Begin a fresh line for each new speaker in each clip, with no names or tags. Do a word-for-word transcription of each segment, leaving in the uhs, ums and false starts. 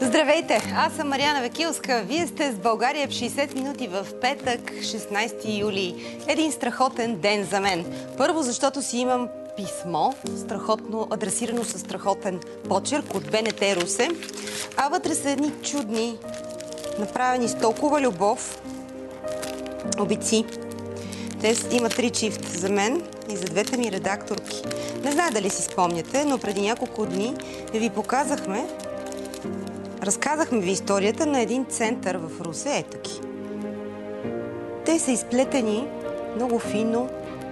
Здравейте! Аз съм Мариана Векилска. Вие сте с България в шейсет минути в петък, шестнайсети юли. Един страхотен ден за мен. Първо, защото си имам писмо, страхотно, адресирано със страхотен почерк от БНТ Русе. А вътре са едни чудни, направени с толкова любов, обици. Те имат три чифт за мен и за двете ми редакторки. Не знам дали си спомняте, но преди няколко дни ви показахме, разказахме ви историята на един център в Русе. Ето ги. Те са изплетени много фино,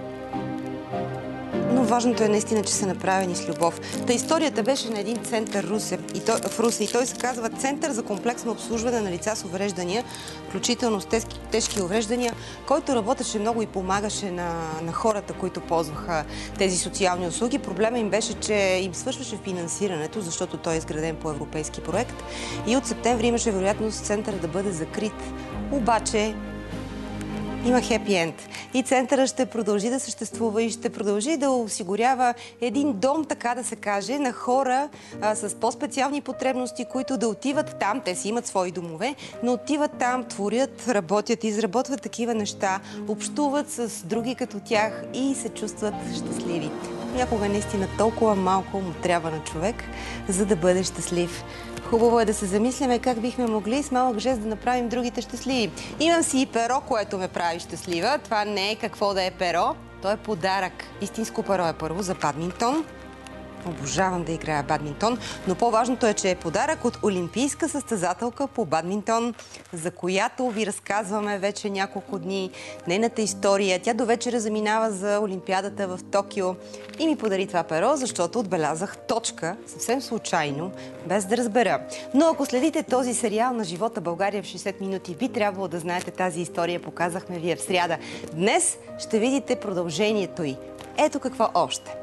но важното е наистина, че са направени с любов. Та историята беше на един център Русе, и той, в Русе и той се казва Център за комплексно обслужване на лица с увреждания, включително с тежки, тежки увреждания, който работеше много и помагаше на, на хората, които ползваха тези социални услуги. Проблема им беше, че им свършваше финансирането, защото той е изграден по европейски проект и от септември имаше вероятност центъра да бъде закрит. Обаче има хепи енд. И центъра ще продължи да съществува и ще продължи да осигурява един дом, така да се каже, на хора а, с по-специални потребности, които да отиват там. Те си имат свои домове, но отиват там, творят, работят, изработват такива неща, общуват с други като тях и се чувстват щастливи. Някога наистина толкова малко му трябва на човек, за да бъде щастлив. Хубаво е да се замисляме как бихме могли с малък жест да направим другите щастливи. Имам си и перо, което ме прави щастлива. Това не е какво да е перо, то е подарък. Истинско перо е първо за бадминтон. Обожавам да играя бадминтон, но по-важното е, че е подарък от олимпийска състезателка по бадминтон, за която ви разказваме вече няколко дни нейната история. Тя до вечера заминава за Олимпиадата в Токио и ми подари това перо, защото отбелязах точка, съвсем случайно, без да разбера. Но ако следите този сериал на живота България в шейсет минути, би трябвало да знаете тази история, показахме ви в сряда. Днес ще видите продължението й. Ето какво още.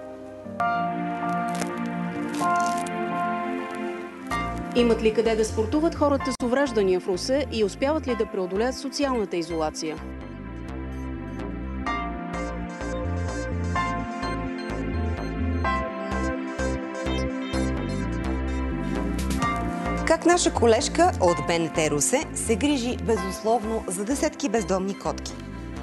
Имат ли къде да спортуват хората с увреждания в Русе и успяват ли да преодолеят социалната изолация?
Как наша колежка от БНТ Русе се грижи безусловно за десетки бездомни котки.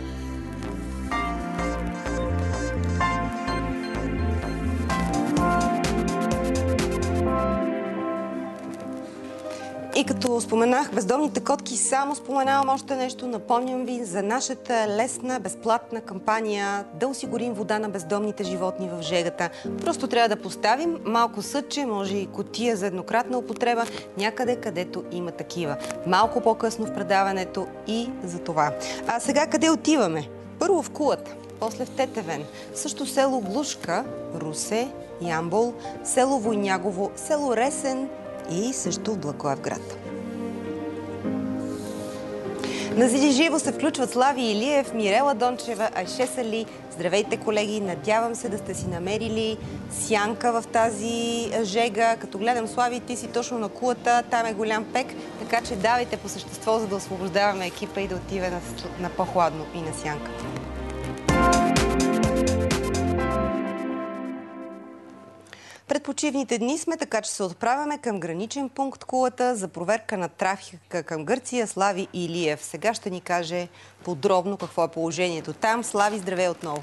И като споменах бездомните котки, само споменавам още нещо. Напомням ви за нашата лесна, безплатна кампания да осигурим вода на бездомните животни в жегата. Просто трябва да поставим малко съдче, може и кутия за еднократна употреба, някъде където има такива. Малко по-късно в предаването и за това. А сега къде отиваме? Първо в Кулата, после в Тетевен, също село Глушка, Русе, Ямбол, село Войнягово, село Ресен и също в Благоевград. На Зиди живо се включват Слави Илиев, Мирела Дончева, Айше Сали. Здравейте, колеги! Надявам се да сте си намерили сянка в тази жега. Като гледам, Слави, ти си точно на Кулата, там е голям пек, така че давайте по същество, за да освобождаваме екипа и да отиваме на, на по-хладно и на сянка. Пред почивните дни сме, така че се отправяме към граничен пункт Кулата за проверка на трафика към Гърция. Слави Илиев сега ще ни каже подробно какво е положението там. Слави, здравей отново!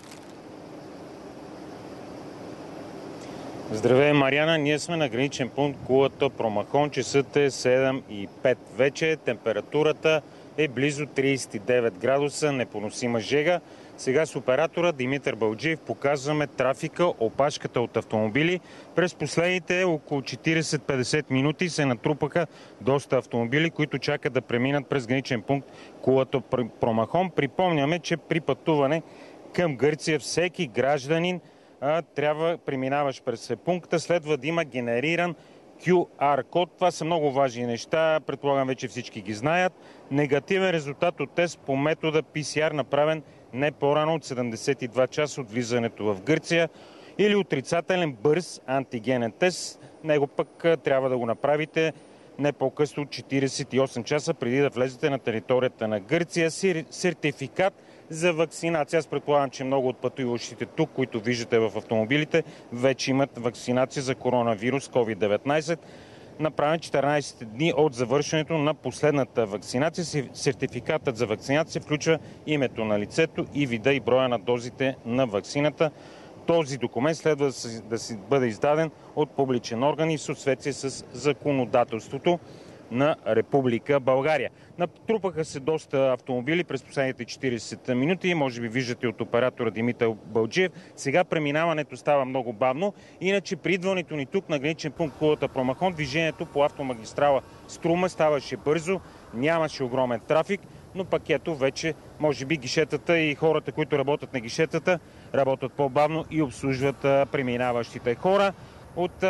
Здравей, Мариана! Ние сме на граничен пункт Кулата Промахон. Часът е седем и пет вече. Температурата е близо трийсет и девет градуса, непоносима жега. Сега с оператора Димитър Балджиев показваме трафика, опашката от автомобили. През последните около четирийсет-петдесет минути се натрупаха доста автомобили, които чакат да преминат през граничен пункт Кулата Промахон. Припомняме, че при пътуване към Гърция всеки гражданин а, трябва, преминаваш през пункта, следва да има генериран кю ар код. Това са много важни неща, предполагам вече всички ги знаят. Негативен резултат от тест по метода пи си ар, направен не по-рано от седемдесет и два часа от влизането в Гърция, или отрицателен бърз антигенен тест. Него пък трябва да го направите не по-късно от четирийсет и осем часа преди да влезете на територията на Гърция. Сертификат за вакцинация. Аз предполагам, че много от пътуващите тук, които виждате в автомобилите, вече имат вакцинация за коронавирус ковид деветнайсет. направен четиринайсет дни от завършването на последната вакцинация. Сертификатът за вакцинация включва името на лицето и вида и броя на дозите на вакцината. Този документ следва да си бъде издаден от публичен орган и в съответствие с законодателството на Република България. Натрупаха се доста автомобили през последните четирийсет минути. Може би виждате от оператора Димитър Балджиев. Сега преминаването става много бавно. Иначе при идването ни тук на граничен пункт Кулата Промахон, движението по автомагистрала Струма ставаше бързо, нямаше огромен трафик, но пък ето вече може би гишетата и хората, които работят на гишетата, работят по-бавно и обслужват преминаващите хора. От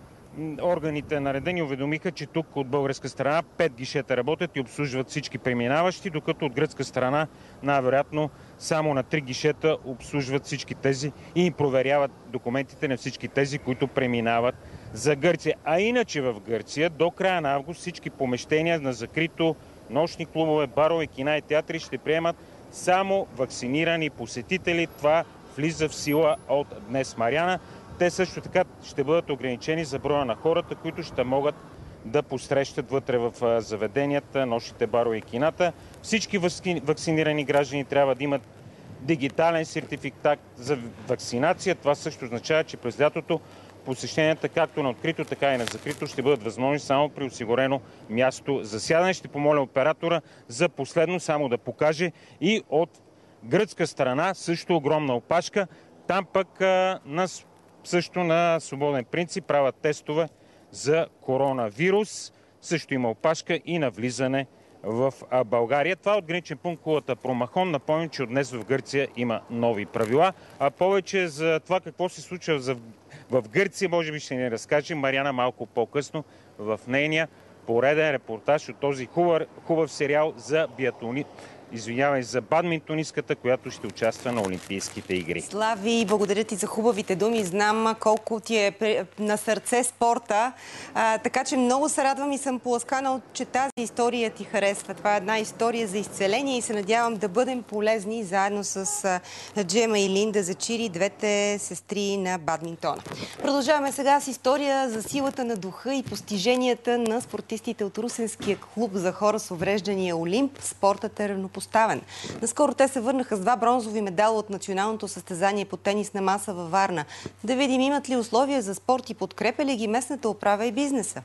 органите наредени уведомиха, че тук от българска страна пет гишета работят и обслужват всички преминаващи, докато от гръцка страна най-вероятно само на три гишета обслужват всички тези и проверяват документите на всички тези, които преминават за Гърция. А иначе в Гърция до края на август всички помещения на закрито, нощни клубове, барове, кина и театри ще приемат само вакцинирани посетители. Това влиза в сила от днес, Мариана. Те също така ще бъдат ограничени за броя на хората, които ще могат да посрещат вътре в заведенията, нощните барове и кината. Всички вакцинирани граждани трябва да имат дигитален сертификат за вакцинация. Това също означава, че през лятото посещенията както на открито, така и на закрито ще бъдат възможни само при осигурено място за сядане. Ще помоля оператора за последно само да покаже и от гръцка страна също огромна опашка. Там пък на също на свободен принцип правят тестове за коронавирус. Също има опашка и на влизане в България. Това от граничен пункт Кулата Промахон. Напомням, че от днес в Гърция има нови правила. А повече за това какво се случва в Гърция, може би ще ни разкаже Мариана малко по-късно в нейния пореден репортаж от този хубав, хубав сериал за биатлони. Извинявай, за бадминтонистката, която ще участва на Олимпийските игри.
Слави, благодаря ти за хубавите думи. Знам колко ти е на сърце спорта. А, така че много се радвам и съм поласкана, че тази история ти харесва. Това е една история за изцеление и се надявам да бъдем полезни заедно с Джема и Линда Зачири, двете сестри на бадминтона. Продължаваме сега с история за силата на духа и постиженията на спортистите от Русенския клуб за хора с увреждания Олимп. Спортът е равнопоставен. Наскоро те се върнаха с два бронзови медала от националното състезание по тенис на маса във Варна. Да видим имат ли условия за спорт и подкрепя ли ги местната управа и бизнеса.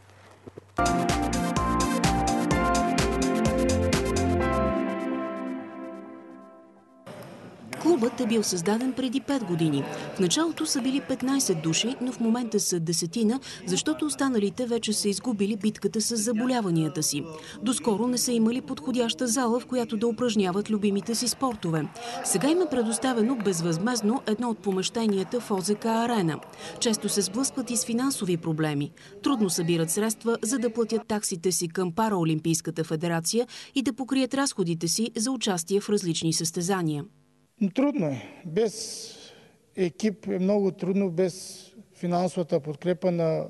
Клубът е бил създаден преди пет години. В началото са били петнайсет души, но в момента са десетина, защото останалите вече са изгубили битката с заболяванията си. Доскоро не са имали подходяща зала, в която да упражняват любимите си спортове. Сега им е предоставено безвъзмездно едно от помещенията в О З К Арена. Често се сблъскват и с финансови проблеми. Трудно събират средства, за да платят таксите си към Параолимпийската федерация и да покрият разходите си за участие в различни състезания.
Трудно е. Без екип е много трудно, без финансовата подкрепа на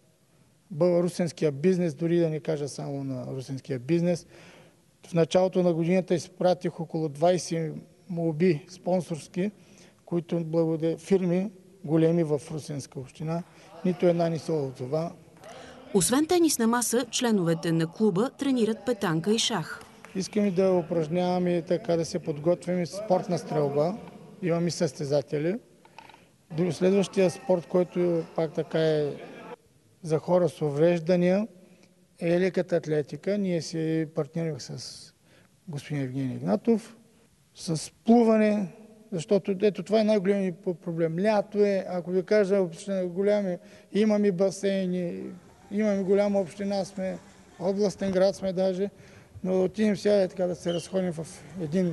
русенския бизнес, дори да не кажа само на русенския бизнес. В началото на годината изпратих около двайсет молби спонсорски, които благодаря фирми големи в Русенска община. Нито една не са от това.
Освен тенис на маса, членовете на клуба тренират петанка и шах.
Искаме да упражняваме, така да се подготвим спортна стрелба. Имаме състезатели. Следващия спорт, който пак така е за хора с увреждания, е леката атлетика. Ние се партнираме с господин Евгений Игнатов. С плуване, защото ето това е най-големият проблем. Лято е, ако ви кажа, голями, имаме басейни, имаме голяма община, сме областен град сме даже. Но да отидем сега така да се разходим в един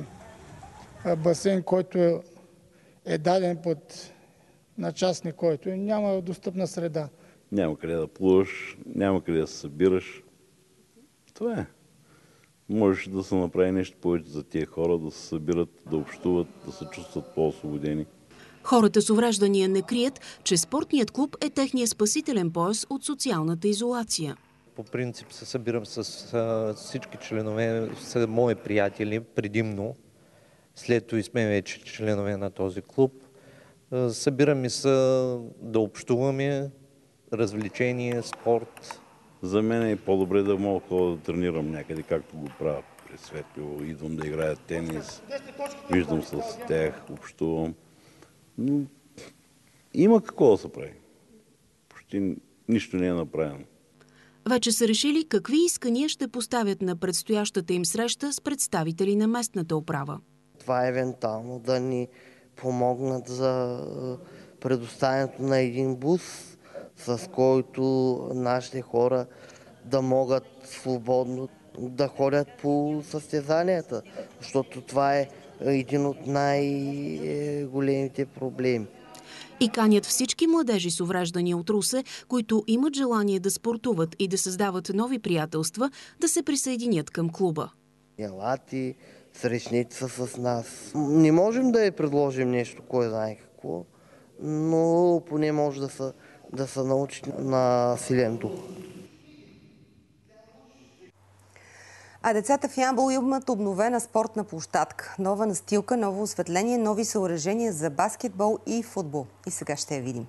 басейн, който е, е даден под на частник, който е, няма достъпна среда.
Няма къде да плуваш, няма къде да се събираш. Това е. Можеш да се направи нещо повече за тия хора, да се събират, да общуват, да се чувстват по-освободени.
Хората с увреждания не крият, че спортният клуб е техният спасителен пояс от социалната изолация.
По принцип се събирам с а, всички членове, са мои приятели предимно. След това сме вече членове на този клуб. А, събираме се да общуваме, развлечение, спорт,
За мен е по-добре да мога да тренирам някъде, както го правя при Светлио. Идвам да играя тенис, виждам с тях, общувам. Но има какво да се прави. Почти нищо не е направено.
Вече са решили какви искания ще поставят на предстоящата им среща с представители на местната управа.
Това е евентуално да ни помогнат за предоставянето на един бус, с който нашите хора да могат свободно да ходят по състезанията, защото това е един от най-големите проблеми.
И канят всички младежи с увреждания от Русе, които имат желание да спортуват и да създават нови приятелства, да се присъединят към клуба.
Елати, срещнете се с нас. Не можем да я предложим нещо, кой знае какво, но поне може да се, да се научи на силен дух.
А децата в Ямбол имат обновена спортна площадка. Нова настилка, ново осветление, нови съоръжения за баскетбол и футбол. И сега ще я видим.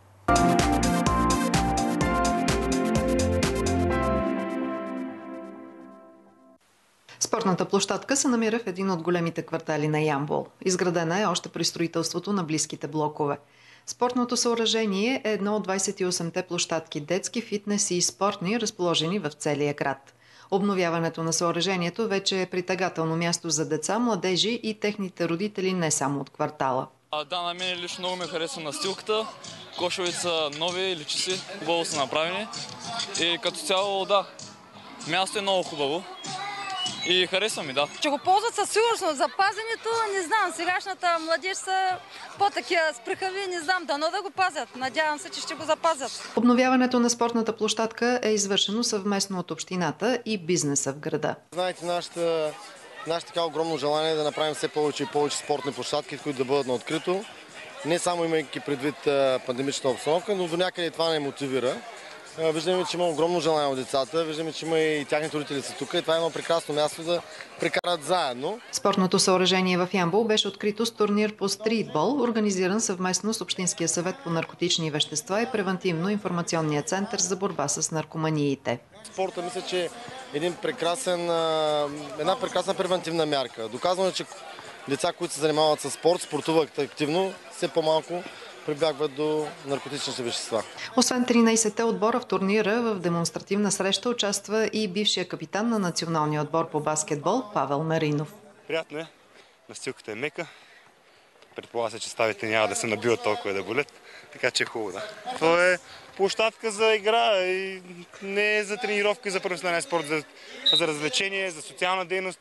Спортната площадка се намира в един от големите квартали на Ямбол. Изградена е още при строителството на близките блокове. Спортното съоръжение е едно от двадесет и осемте площадки детски, фитнес и спортни, разположени в целия град. Обновяването на съоръжението вече е притегателно място за деца, младежи и техните родители не само от квартала.
А, да, на мен лично много ми хареса настилката. Кошовете са нови, личи си, хубаво са направени. И като цяло, да, място е много хубаво. И хареса ми, да.
Че го ползват със сигурност. Запазенето, не знам, сегашната младеж са по-такива спрехави, не знам, дано да го пазят. Надявам се, че ще го запазят.
Обновяването на спортната площадка е извършено съвместно от общината и бизнеса в града.
Знаете, нашата, нашата така огромно желание е да направим все повече и повече спортни площадки, които да бъдат на открито. Не само имайки предвид пандемичната обстановка, но до някъде това не мотивира. Виждаме, че има огромно желание от децата, виждаме, че има и тяхните родители са тук и това е едно прекрасно място да прекарат заедно.
Спортното съоръжение в Ямбол беше открито с турнир по стритбол, организиран съвместно с Общинския съвет по наркотични вещества и превентивно-информационния център за борба с наркоманиите.
Спорта мисля, че е един прекрасен, една прекрасна превентивна мярка. Доказано е, че деца, които се занимават с спорт, спортуват активно, все по-малко прибягват до наркотичните вещества.
Освен тринадесетте отбора в турнира, в демонстративна среща участва и бившия капитан на националния отбор по баскетбол Павел Маринов.
Приятно е. Настилката е мека. Предполага се, че ставите няма да се набиват толкова да болят. Така че е хубаво, да. Това е площадка за игра и не е за тренировка и за професионален спорт, за, за развлечение, за социална дейност.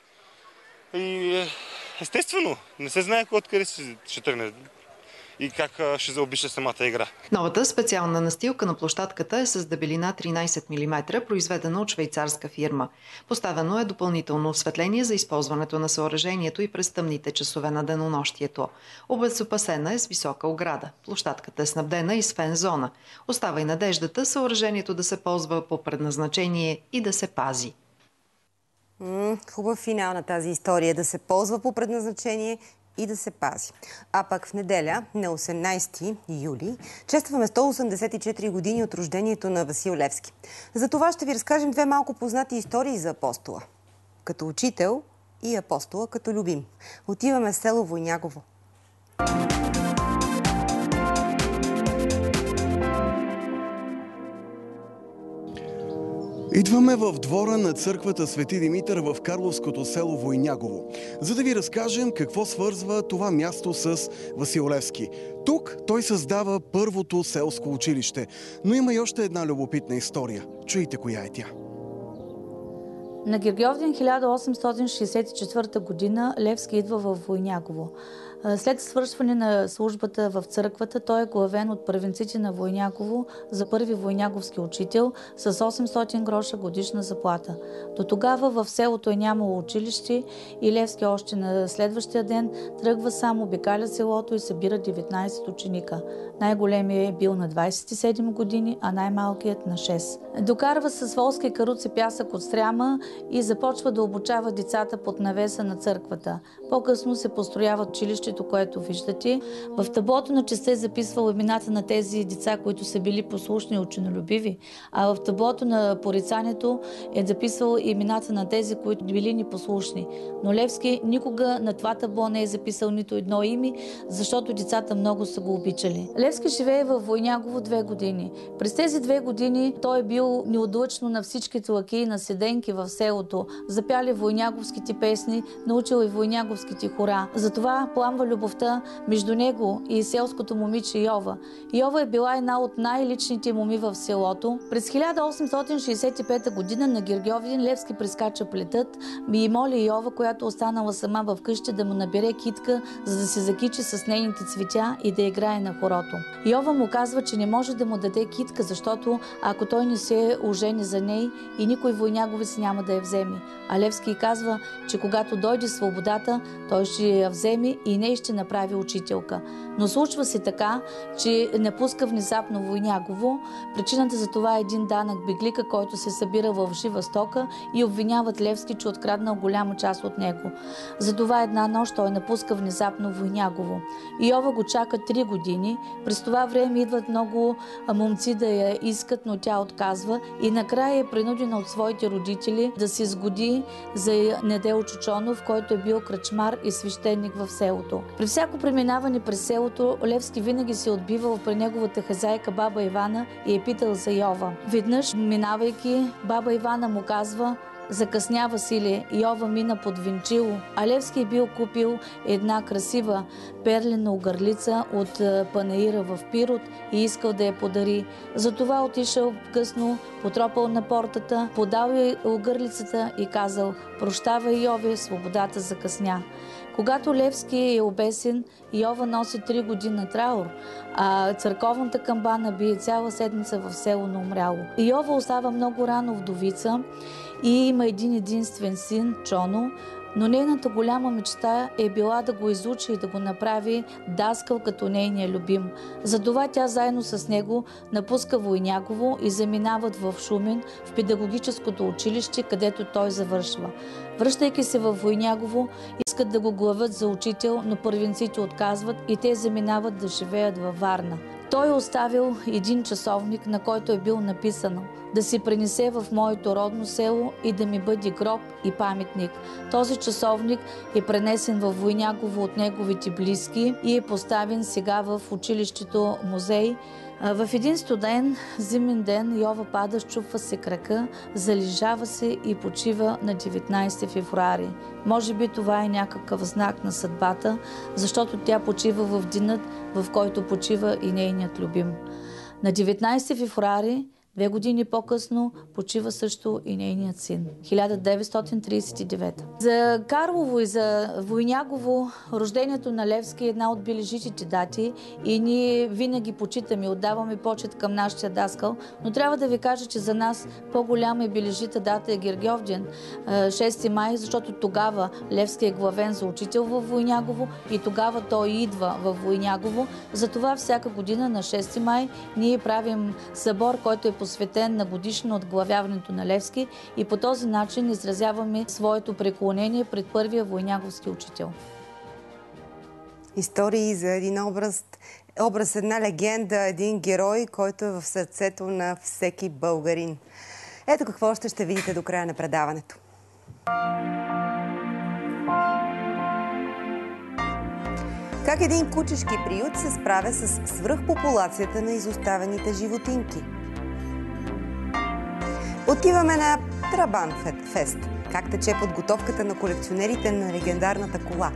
И естествено, не се знае откъде ще тръгне и как ще заобиша самата игра.
Новата специална настилка на площадката е с дебелина тринадесет милиметра, произведена от швейцарска фирма. Поставено е допълнително осветление за използването на съоръжението и през тъмните часове на денонощието. Обезопасена е с висока ограда. Площадката е снабдена и с фен-зона. Остава и надеждата съоръжението да се ползва по предназначение и да се пази.
М, хубав финал на тази история. Да се ползва по предназначение и да се пази. А пък в неделя, на осемнадесети юли, честваме сто осемдесет и четири години от рождението на Васил Левски. За това ще ви разкажем две малко познати истории за апостола. Като учител и апостола като любим. Отиваме в село Войнягово.
Идваме в двора на църквата Свети Димитър в Карловското село Войнягово, за да ви разкажем какво свързва това място с Васил Левски. Тук той създава първото селско училище, но има и още една любопитна история. Чуйте коя е тя.
На Гергьовден хиляда осемстотин шейсет и четвърта година Левски идва в Войнягово. След свършване на службата в църквата, той е главен от първенците на Войнягово за първи войняговски учител с осемстотин гроша годишна заплата. До тогава в селото е нямало училище и Левски още на следващия ден тръгва сам, обикаля селото и събира деветнадесет ученика. Най-големият е бил на двадесет и седем години, а най-малкият на шест. Докарва с волски каруци пясък от Стряма и започва да обучава децата под навеса на църквата. По-късно се построява училище училището, което виждате. В таблото на честа е записвал имената на тези деца, които са били послушни и ученолюбиви, а в таблото на порицанието е записвал имената на тези, които били непослушни. Но Левски никога на това табло не е записал нито едно име, защото децата много са го обичали. Левски живее във Войнягово две години. През тези две години той е бил неотлъчно на всичките лакеи на седенки в селото, запяли войняговските песни, научил и войняговските хора. Затова пламва любовта между него и селското момиче Йова. Йова е била една от най-личните моми в селото. През хиляда осемстотин шейсет и пета година на Гергьовден Левски прескача плетът и моли Йова, която останала сама в къща, да му набере китка, за да се закичи с нейните цветя и да играе на хорото. Йова му казва, че не може да му даде китка, защото ако той не се ожени за ней и никой войняговец няма да я вземе. А Левски казва, че когато дойде свободата, той ще я вземе и не ще направи учителка. Но случва се така, че напуска внезапно Войнягово. Причината за това е един данък беглика, който се събира в жива стока и обвиняват Левски, че откраднал голяма част от него. Затова една нощ той напуска внезапно Войнягово. Йова го чака три години. През това време идват много момци да я искат, но тя отказва и накрая е принудена от своите родители да се сгоди за Недел Чучонов, който е бил кръчмар и свещеник в селото. При всяко преминаване през селото Левски винаги се отбивал при неговата хазяйка баба Ивана и е питал за Йова. Веднъж, минавайки, баба Ивана му казва: "Закъсня, Василе." Йова мина под венчило, а Левски е бил купил една красива перлена огърлица от панаира в Пирот и искал да я подари. Затова отишъл късно, потропал на портата, подал я огърлицата и казал: "Прощавай, Йове, свободата закъсня." Когато Левски е обесен, Йова носи три години траур, а църковната камбана бие цяла седмица в село на умряло. Йова остава много рано вдовица и има един единствен син, Чоно, но нейната голяма мечта е била да го изучи и да го направи даскал като нейния любим. Затова тя заедно с него напуска Войнягово и заминават в Шумен, в педагогическото училище, където той завършва. Връщайки се в Войнягово, искат да го главят за учител, но първенците отказват и те заминават да живеят във Варна. Той е оставил един часовник, на който е бил написано: "Да се пренесе в моето родно село и да ми бъде гроб и паметник." Този часовник е пренесен в Войнягово от неговите близки и е поставен сега в училището музей. В един студен зимен ден Йова пада, счупва се крака, залежава се и почива на деветнайсети февруари. Може би това е някакъв знак на съдбата, защото тя почива в денят, в който почива и нейният любим. На деветнайсети февруари, две години по-късно, почива също и нейният син. хиляда деветстотин трийсет и девета. За Карлово и за Войнягово рождението на Левски е една от бележитите дати и ние винаги почитаме, отдаваме почет към нашия даскал, но трябва да ви кажа, че за нас по-голяма и бележита дата е Гергьовден, шести май, защото тогава Левски е главен за учител в Войнягово и тогава той идва в Войнягово. Затова всяка година на шести май ние правим събор, който е посветен на годишно отглавяването на Левски и по този начин изразяваме своето преклонение пред първия войняговски учител.
Истории за един образ, образ, една легенда, един герой, който е в сърцето на всеки българин. Ето какво още ще видите до края на предаването. Как един кучешки приют се справя с свръхпопулацията на изоставените животинки. Отиваме на Трабан фест. Как тече подготовката на колекционерите на легендарната кола.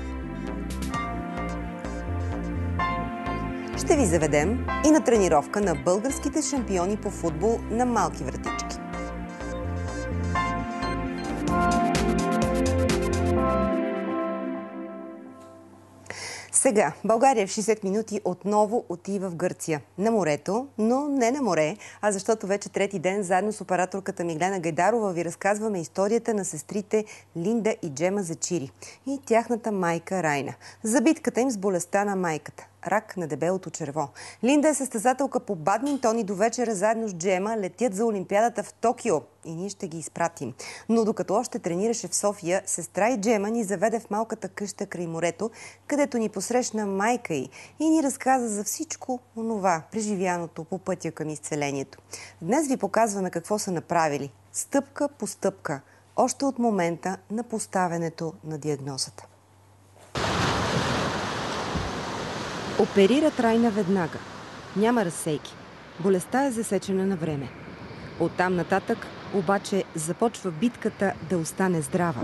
Ще ви заведем и на тренировка на българските шампиони по футбол на малки вратички. Сега, България в шейсет минути отново отива в Гърция. На морето, но не на море, а защото вече трети ден заедно с операторката Миглена Гайдарова ви разказваме историята на сестрите Линда и Джема Зачири и тяхната майка Райна. За битката им с болестта на майката. рак на дебелото черво. Линда е състезателка по бадминтон и до вечера заедно с Джема летят за Олимпиадата в Токио и ние ще ги изпратим. Но докато още тренираше в София, сестра и Джема ни заведе в малката къща край морето, където ни посрещна майка й и ни разказа за всичко онова, преживяното по пътя към изцелението. Днес ви показваме какво са направили, стъпка по стъпка, още от момента на поставянето на диагнозата. Оперира Райна веднага. Няма разсейки. Болестта е засечена на време. Оттам нататък обаче започва битката да остане здрава.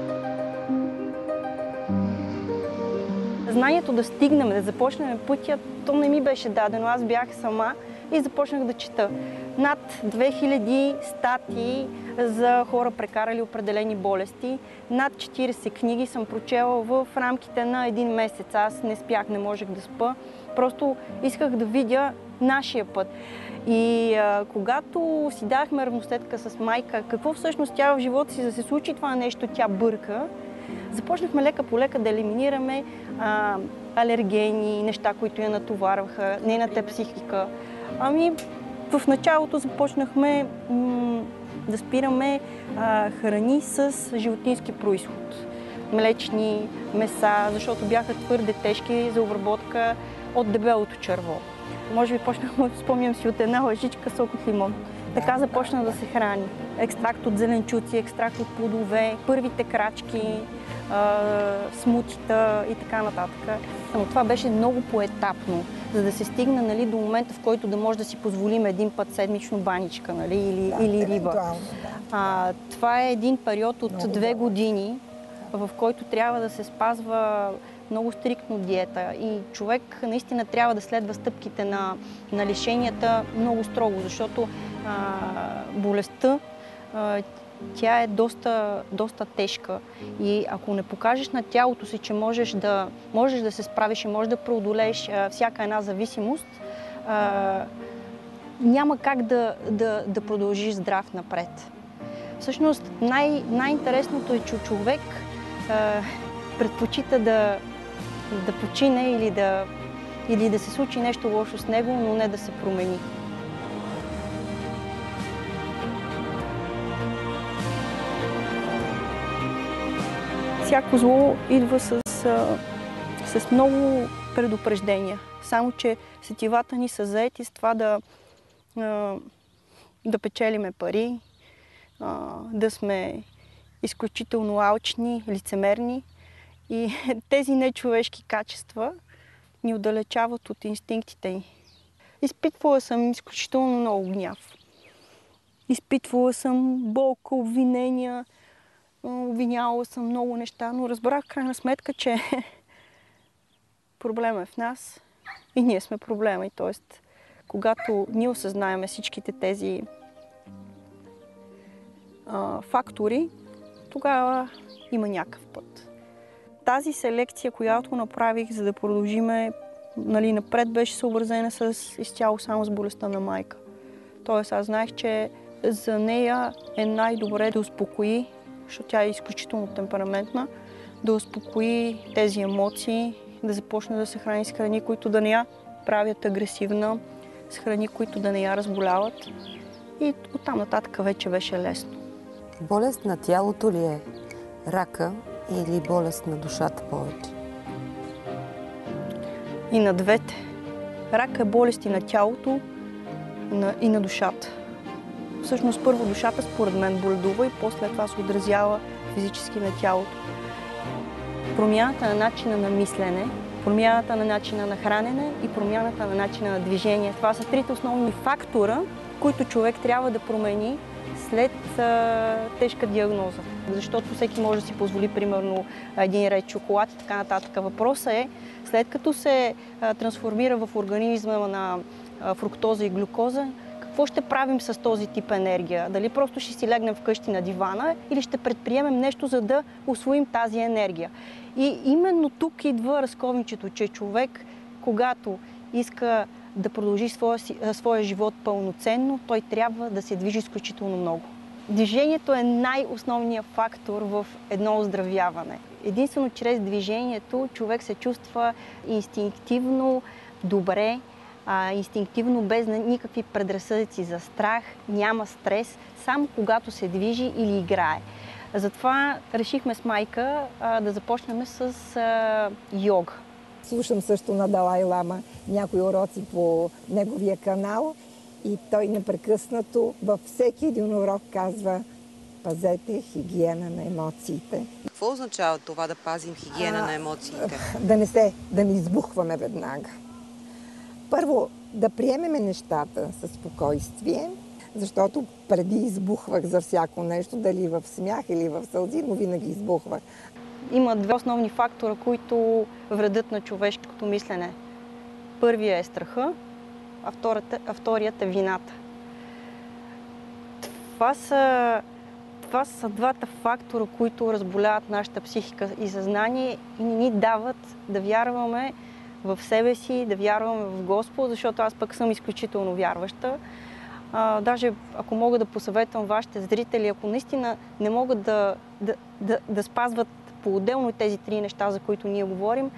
Знанието да стигнем, да започнем пътя, то не ми беше дадено. Аз бях сама и започнах да чета. Над две хиляди статии за хора, прекарали определени болести. Над четирийсет книги съм прочела в рамките на един месец. Аз не спях, не можех да спа. Просто исках да видя нашия път. И а, когато си дахме равносметка с майка, какво всъщност тя в живота си, да се случи това нещо, тя бърка, започнахме лека по лека да елиминираме а, алергени, неща, които я натоварваха, нейната психика. Ами, в началото започнахме м- да спираме а, храни с животински происход. Млечни, меса, защото бяха твърде тежки за обработка от дебелото черво. Може би почнахме, спомням си, от една лъжичка сок от лимон. Така започна да се храни. Екстракт от зеленчуци, екстракт от плодове, първите крачки, а, смутита и така нататък. Но това беше много поетапно, за да се стигне, нали, до момента, в който да може да си позволим един път седмично баничка, нали, или, да, или риба. Да. А, това е един период от много две години, в който трябва да се спазва много стриктно диета и човек наистина трябва да следва стъпките на, на лишенията много строго, защото а, болестта, а, тя е доста, доста тежка и ако не покажеш на тялото си, че можеш да, можеш да се справиш и можеш да преодолееш а, всяка една зависимост, а, няма как да, да, да продължиш здрав напред. Всъщност най- най-интересното е, че човек а, предпочита да да почине или да, или да се случи нещо лошо с него, но не да се промени. Всяко зло идва с, с много предупреждения. Само че сетивата ни са заети с това да, да печелиме пари, да сме изключително алчни, лицемерни. И тези нечовешки качества ни отдалечават от инстинктите ни. Изпитвала съм изключително много гняв. Изпитвала съм болка, обвинения, обвинявала съм много неща, но разбрах в крайна сметка, че проблема е в нас и ние сме проблема. И т.е. когато ние осъзнаем всичките тези а, фактори, тогава има някакъв път. Тази селекция, която направих, за да продължиме, нали, напред, беше съобразена с изцяло само с болестта на майка. Тоест аз знаех, че за нея е най-добре да успокои, защото тя е изключително темпераментна, да успокои тези емоции, да започне да се храни с храни, които да не я правят агресивна, с храни, които да не я разболяват. И оттам нататък вече беше лесно.
Болест на тялото ли е рака или болест на душата повече?
И на двете. Рак е болест и на тялото, и на душата. Всъщност първо душата според мен боледува и после това се отразява физически на тялото. Промяната на начина на мислене, промяната на начина на хранене и промяната на начина на движение. Това са трите основни фактора, които човек трябва да промени след а, тежка диагноза. Защото всеки може да си позволи, примерно, един ред шоколад и така нататък. Въпросът е, след като се а, трансформира в организма на а, фруктоза и глюкоза, какво ще правим с този тип енергия? Дали просто ще си легнем вкъщи на дивана или ще предприемем нещо, за да усвоим тази енергия? И именно тук идва разковничето, че човек, когато иска да продължи своя, своя живот пълноценно, той трябва да се движи изключително много. Движението е най-основният фактор в едно оздравяване. Единствено чрез движението човек се чувства инстинктивно добре, а, инстинктивно без никакви предразсъдици за страх, няма стрес, само когато се движи или играе. Затова решихме с майка а, да започнем с а, йога.
Слушам също на Далай Лама някои уроци по неговия канал и той непрекъснато във всеки един урок казва: пазете хигиена на емоциите.
Какво означава това да пазим хигиена а, на емоциите?
Да не се, да не избухваме веднага. Първо, да приемеме нещата със спокойствие, защото преди избухвах за всяко нещо, дали в смях или в сълзи, но винаги избухвах.
Има две основни фактора, които вредят на човешкото мислене. Първият е страха, а, втората, а вторият е вината. Това са, това са двата фактора, които разболяват нашата психика и съзнание и не ни дават да вярваме в себе си, да вярваме в Господ, защото аз пък съм изключително вярваща. А, даже ако мога да посъветвам вашите зрители, ако наистина не могат да, да, да, да спазват по-отделно тези три неща, за които ние говорим,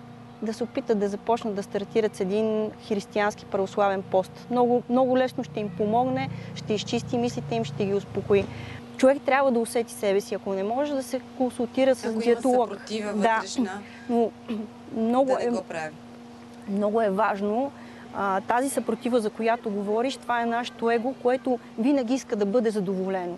да се опитат да започнат да стартират с един християнски православен пост. Много, много лесно ще им помогне, ще изчисти мислите им, ще ги успокои. Човек трябва да усети себе си, ако не може да се консултира с
ако
диетолог.
Ако има съпротива вътрешна,
да, но много
да
е,
не го прави.
Много е важно а, тази съпротива, за която говориш, това е нашето его, което винаги иска да бъде задоволено.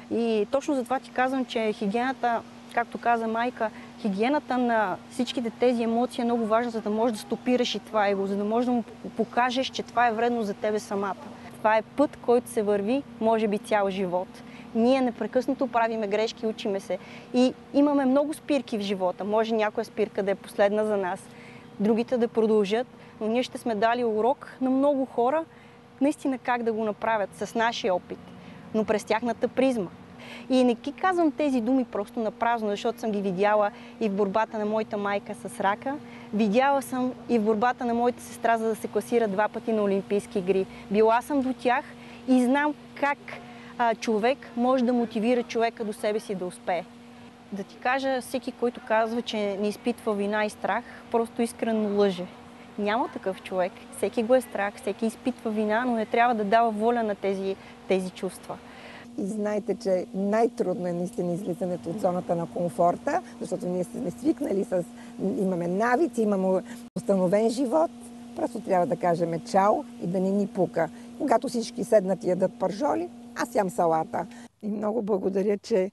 И точно затова ти казвам, че хигиената, както каза майка, хигиената на всичките тези емоции е много важна, за да можеш да стопираш и това его, за да можеш да му покажеш, че това е вредно за тебе самата. Това е път, който се върви, може би, цял живот. Ние непрекъснато правиме грешки, учиме се. И имаме много спирки в живота. Може някоя спирка да е последна за нас, другите да продължат, но ние ще сме дали урок на много хора, наистина как да го направят с нашия опит, но през тяхната призма. И не ги казвам тези думи просто на празно, защото съм ги видяла и в борбата на моята майка с рака. Видяла съм и в борбата на моята сестра, за да се класира два пъти на Олимпийски игри. Била съм до тях и знам как а, човек може да мотивира човека до себе си да успее. Да ти кажа, всеки, който казва, че не изпитва вина и страх, просто искрено лъже. Няма такъв човек. Всеки го е страх, всеки изпитва вина, но не трябва да дава воля на тези, тези чувства.
И знаете, че най-трудно е наистина излизането от зоната на комфорта, защото ние сме свикнали с... имаме навици, имаме установен живот. Просто трябва да кажем чао и да не ни пука. Когато всички седнат и ядат пържоли, аз ям салата. И много благодаря, че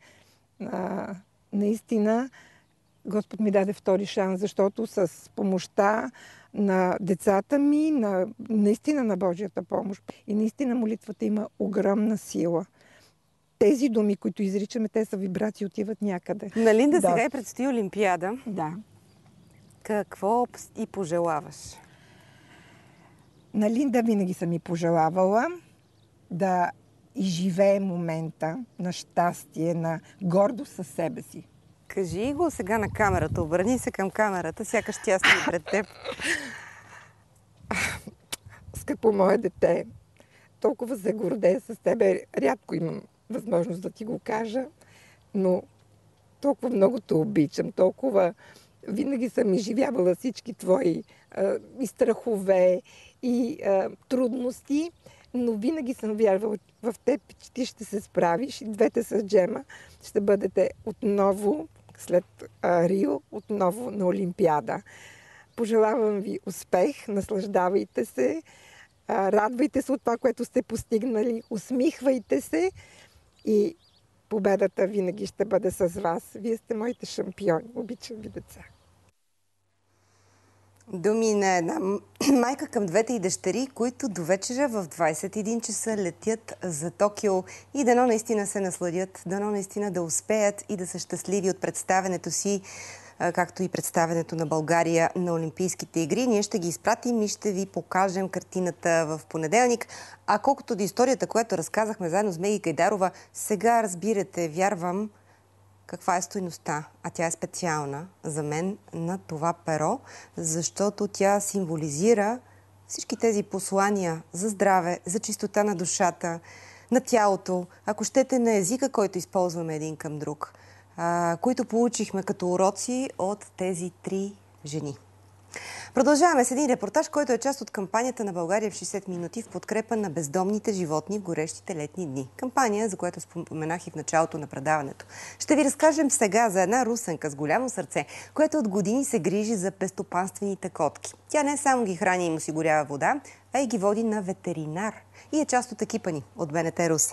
а, наистина Господ ми даде втори шанс, защото с помощта на децата ми, на, наистина на Божията помощ. И наистина молитвата има огромна сила. Тези думи, които изричаме, те са вибрации, отиват някъде.
На Линда
да.
Сега и предстои Олимпиада.
Да.
Какво и пожелаваш?
На Линда винаги съм и пожелавала да изживее момента на щастие, на гордост със себе си.
Кажи го сега на камерата, обърни се към камерата, сякаш тя стои пред теб.
Скъпо мое дете, толкова се гордея с тебе, рядко имам възможност да ти го кажа, но толкова много те обичам, толкова винаги съм изживявала всички твои а, и страхове, и а, трудности, но винаги съм вярвала в теб, че ти ще се справиш и двете с Джема ще бъдете отново, след а, Рио, отново на Олимпиада. Пожелавам ви успех, наслаждавайте се, а, радвайте се от това, което сте постигнали, усмихвайте се и победата винаги ще бъде с вас. Вие сте моите шампиони. Обичам ви, деца.
Думи на една майка към двете и дъщери, които до вечера в двайсет и един часа летят за Токио и дано наистина се насладят, дано наистина да успеят и да са щастливи от представенето си, както и представенето на България на Олимпийските игри. Ние ще ги изпратим и ще ви покажем картината в понеделник. А колкото до историята, която разказахме заедно с Меги Гайдарова, сега разбирате, вярвам, каква е стойността, а тя е специална за мен на това перо, защото тя символизира всички тези послания за здраве, за чистота на душата, на тялото, ако щете на езика, който използваме един към друг. а, които получихме като уроци от тези три жени. Продължаваме с един репортаж, който е част от кампанията на България в шейсет минути в подкрепа на бездомните животни в горещите летни дни. Кампания, за която споменах и в началото на предаването. Ще ви разкажем сега за една русенка с голямо сърце, която от години се грижи за безстопанствените котки. Тя не само ги храни и им осигурява вода, а и ги води на ветеринар. И е част от екипа ни от БНТ Русе.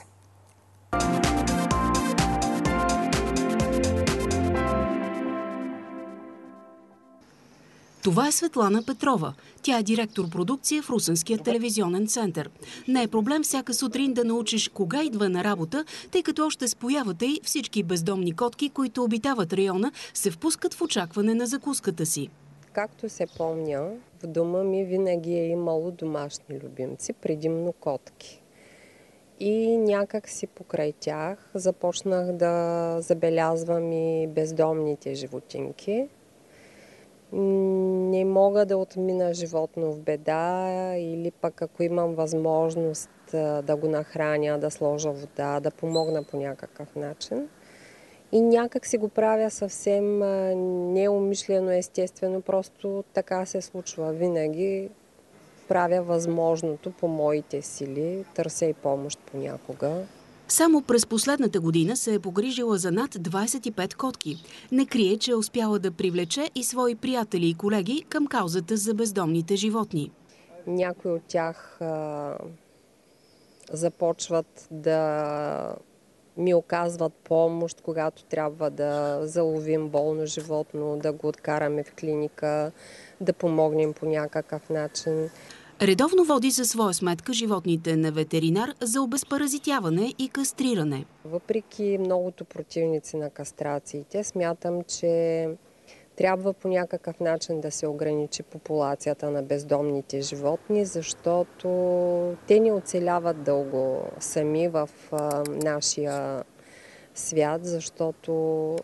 Това е Светлана Петрова. Тя е директор продукция в Русенския телевизионен център. Не е проблем всяка сутрин да научиш кога идва на работа, тъй като още с появата й всички бездомни котки, които обитават района, се впускат в очакване на закуската си.
Както се помня, в дома ми винаги е имало домашни любимци, предимно котки. И някак си покрай тях започнах да забелязвам и бездомните животинки. Не мога да отмина животно в беда или пък ако имам възможност да го нахраня, да сложа вода, да помогна по някакъв начин. И някак си го правя съвсем неумишлено, естествено, просто така се случва. Винаги правя възможното по моите сили, търся и помощ понякога.
Само през последната година се е погрижила за над двайсет и пет котки. Не крие, че е успяла да привлече и свои приятели и колеги към каузата за бездомните животни.
Някои от тях а, започват да ми оказват помощ, когато трябва да заловим болно животно, да го откараме в клиника, да помогнем по някакъв начин.
Редовно води за своя сметка животните на ветеринар за обезпаразитяване и кастриране.
Въпреки многото противници на кастрациите, смятам, че трябва по някакъв начин да се ограничи популацията на бездомните животни, защото те не оцеляват дълго сами в а, нашия свят, защото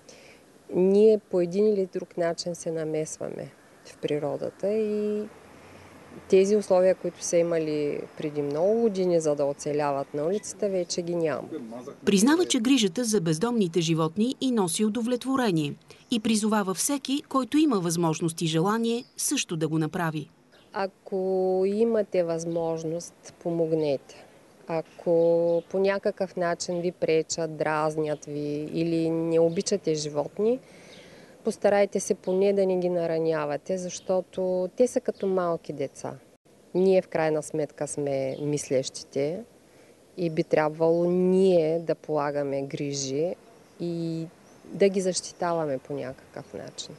ние по един или друг начин се намесваме в природата и тези условия, които са имали преди много години, за да оцеляват на улицата, вече ги няма.
Признава, че грижата за бездомните животни и носи удовлетворение. И призовава всеки, който има възможност и желание, също да го направи.
Ако имате възможност, помогнете. Ако по някакъв начин ви пречат, дразнят ви или не обичате животни, постарайте се поне да не ги наранявате, защото те са като малки деца. Ние в крайна сметка сме мислещите и би трябвало ние да полагаме грижи и да ги защитаваме по някакъв начин.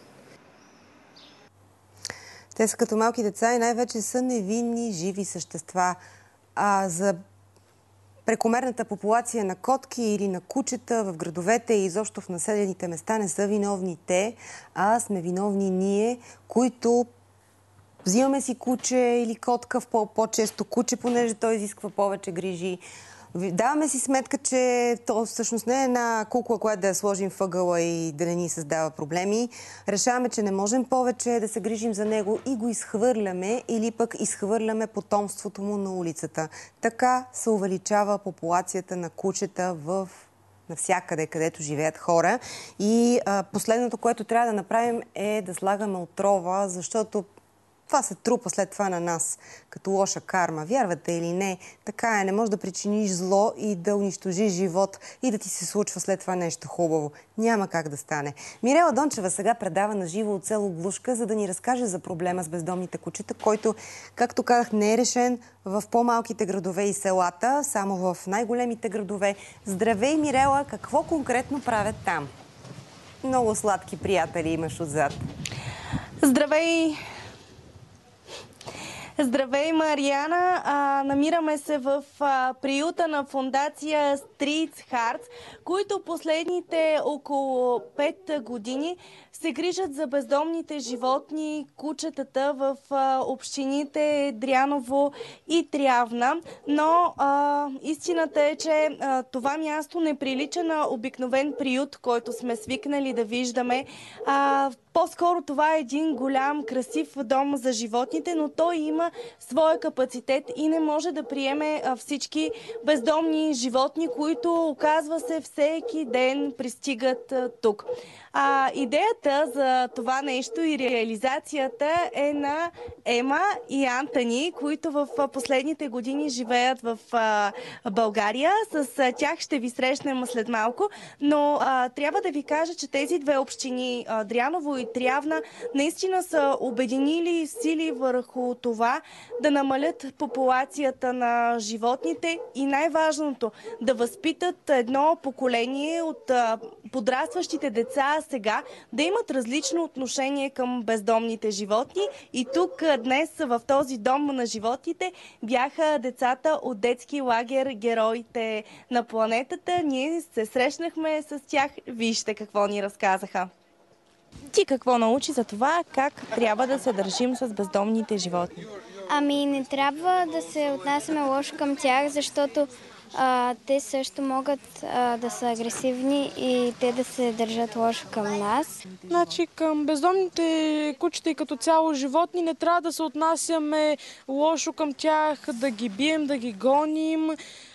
Те са като малки деца и най-вече са невинни, живи същества. А за прекомерната популация на котки или на кучета в градовете и изобщо в населените места не са виновни те, а сме виновни ние, които взимаме си куче или котка, в по-често куче, понеже той изисква повече грижи. Даваме си сметка, че то всъщност не е една кукла, която да я сложим въгъла и да не ни създава проблеми. Решаваме, че не можем повече да се грижим за него и го изхвърляме или пък изхвърляме потомството му на улицата. Така се увеличава популацията на кучета в навсякъде, където живеят хора. И а, последното, което трябва да направим е да слагаме отрова, защото това се трупа след това на нас, като лоша карма. Вярвате или не, така е. Не можеш да причиниш зло и да унищожиш живот и да ти се случва след това нещо хубаво. Няма как да стане. Мирела Дончева сега предава на живо от село Глушка, за да ни разкаже за проблема с бездомните кучета, който, както казах, не е решен в по-малките градове и селата, само в най-големите градове. Здравей, Мирела! Какво конкретно правят там? Много сладки приятели имаш отзад.
Здравей! Здравей, Мариана! А, намираме се в а, приюта на фондация Streets Hearts, които последните около пет години се грижат за бездомните животни, кучетата в а, общините Дряново и Трявна. Но а, истината е, че а, това място не прилича на обикновен приют, който сме свикнали да виждаме. А, По-скоро това е един голям, красив дом за животните, но той има своя капацитет и не може да приеме всички бездомни животни, които, оказва се, всеки ден пристигат тук. А, идеята за това нещо и реализацията е на Ема и Антони, които в последните години живеят в а, България. С а, тях ще ви срещнем след малко, но а, трябва да ви кажа, че тези две общини, а, Дряново и Трявна, наистина са обединили сили върху това да намалят популацията на животните и най-важното да възпитат едно поколение от а, подрастващите деца сега да имат различно отношение към бездомните животни. И тук днес в този дом на животните бяха децата от детски лагер Героите на планетата. Ние се срещнахме с тях. Вижте какво ни разказаха. Ти какво научи за това как трябва да се държим с бездомните животни?
Ами не трябва да се отнасяме лошо към тях, защото а, те също могат а, да са агресивни и те да се държат лошо към нас.
Значи към бездомните кучета и като цяло животни не трябва да се отнасяме лошо към тях, да ги бием, да ги гоним.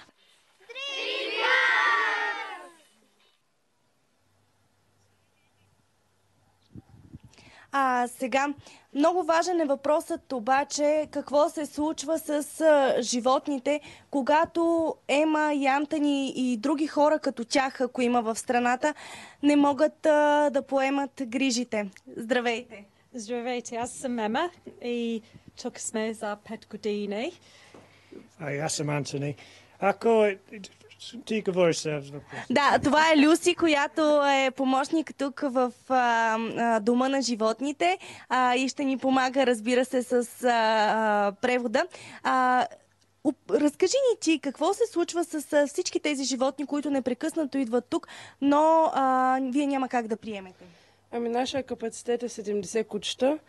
А сега, много важен е въпросът обаче какво се случва с а, животните, когато Ема и Антони и други хора като тях, ако има в страната, не могат а, да поемат грижите. Здравейте!
Здравейте, аз съм Ема и тук сме за пет години.
А аз съм Антони. Ако ти говориш за въпрос.
Да, това е Люси, която е помощник тук в а, а, Дома на животните а, и ще ни помага, разбира се, с а, а, превода. А, разкажи ни ти какво се случва с а, всички тези животни, които непрекъснато идват тук, но а, вие няма как да приемете.
Ами нашия капацитет е седемдесет кучета.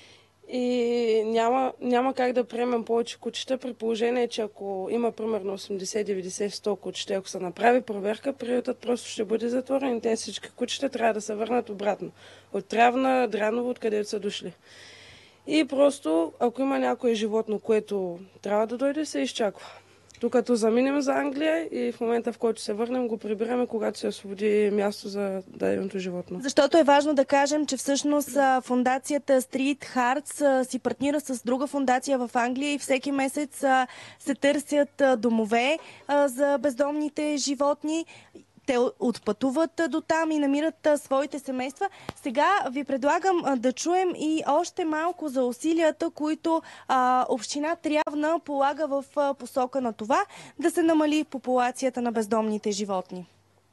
И няма, няма как да приемем повече кучета, при положение, че ако има примерно осемдесет, деветдесет, сто кучета, ако се направи проверка, приютът просто ще бъде затворен и тези всички кучета трябва да се върнат обратно. От Трявна, Дряново, откъдето са дошли. И просто, ако има някое животно, което трябва да дойде, се изчаква. Докато заминем за Англия и в момента, в който се върнем, го прибираме, когато се освободи място за даденото животно.
Защото е важно да кажем, че всъщност фондацията Street Hearts си партнира с друга фондация в Англия и всеки месец се търсят домове за бездомните животни. Те отпътуват до там и намират своите семейства. Сега ви предлагам да чуем и още малко за усилията, които а, община Трявна полага в посока на това да се намали популацията на бездомните животни.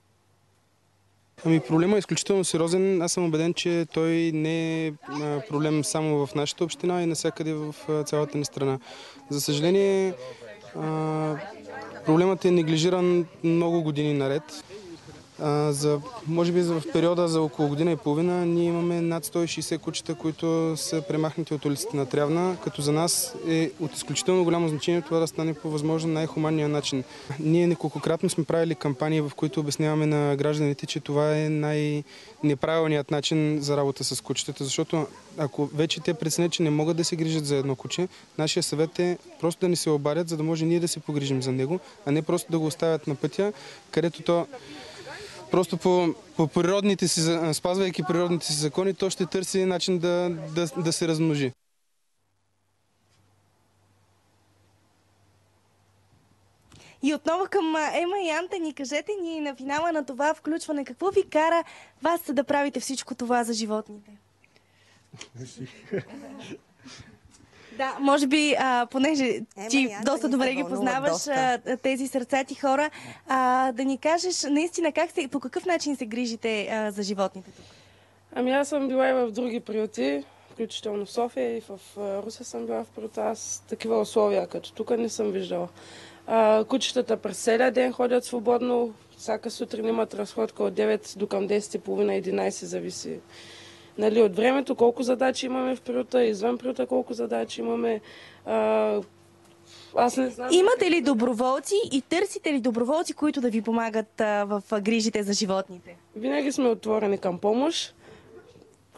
Ами проблемът е изключително сериозен. Аз съм убеден, че той не е проблем само в нашата община и навсякъде в цялата ни страна. За съжаление, а, проблемът е неглижиран много години наред. А, за, може би в периода за около година и половина ние имаме над сто и шейсет кучета, които са премахнати от улиците на Трявна, като за нас е от изключително голямо значение това да стане по възможно най-хуманния начин. Ние неколкократно сме правили кампании, в които обясняваме на гражданите, че това е най-неправилният начин за работа с кучетата, защото ако вече те преценят, че не могат да се грижат за едно куче, нашия съвет е просто да ни се обадят, за да може ние да се погрижим за него, а не просто да го оставят на пътя, където то просто по, по природните си, спазвайки природните си закони, то ще търси начин да, да, да се размножи.
И отново към Ема и Антони, кажете ни на финала на това включване, какво ви кара вас да правите всичко това за животните? Да, може би, а, понеже Ема ти доста добре ги познаваш, а, тези сърцати хора, а, да ни кажеш наистина как се, по какъв начин се грижите а, за животните тук?
Ами аз съм била и в други приюти, включително в София и в Русе съм била в приюта. Аз такива условия, като тук не съм виждала. А, кучетата през целия ден ходят свободно, всяка сутрин имат разходка от девет до към десет и половина, единайсет, зависи. Нали, от времето, колко задачи имаме в приюта, извън приюта колко задачи имаме. А, аз не знам.
Имате ли доброволци и търсите ли доброволци, които да ви помагат а, в а, грижите за животните?
Винаги сме отворени към помощ.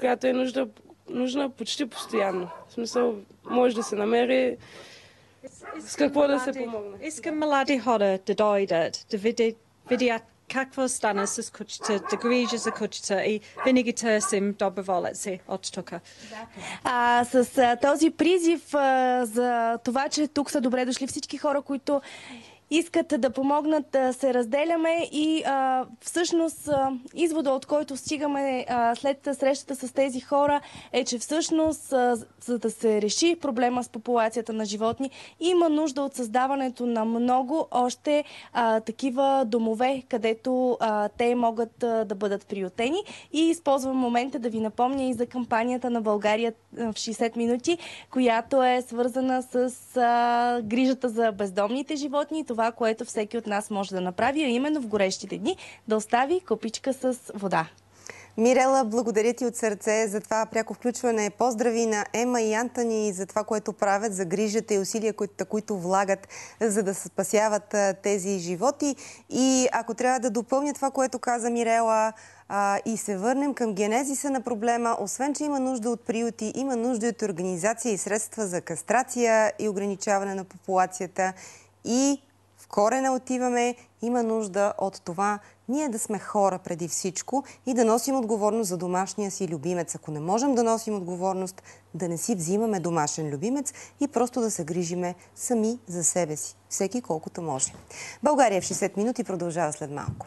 която е нужда, нужна почти постоянно. В смисъл, може да се намери с какво да се помогне.
Искам млади хора да дойдат, да видят, видят какво стана с кучета, да грижа за кучета и винаги търсим доброволеци от тук.
А, с а, този призив а, за това, че тук са добре дошли всички хора, които искат да помогнат, да се разделяме и а, всъщност а, извода, от който стигаме а, след срещата с тези хора, е, че всъщност а, за да се реши проблема с популацията на животни, има нужда от създаването на много още а, такива домове, където а, те могат а, да бъдат приютени. И използвам момента да ви напомня и за кампанията на България в шейсет минути, която е свързана с а, грижата за бездомните животни. Това, което всеки от нас може да направи, а именно в горещите дни да остави копичка с вода.
Мирела, благодаря ти от сърце за това пряко включване. Поздрави на Ема и Антони за това, което правят, за грижата и усилия, които, които влагат, за да спасяват тези животи. И ако трябва да допълня това, което каза Мирела, а, и се върнем към генезиса на проблема, освен, че има нужда от приюти, има нужда от организация и средства за кастрация и ограничаване на популацията. И в корена отиваме, има нужда от това ние да сме хора преди всичко и да носим отговорност за домашния си любимец. Ако не можем да носим отговорност, да не си взимаме домашен любимец и просто да се грижиме сами за себе си. Всеки колкото може. България в шейсет минути продължава след малко.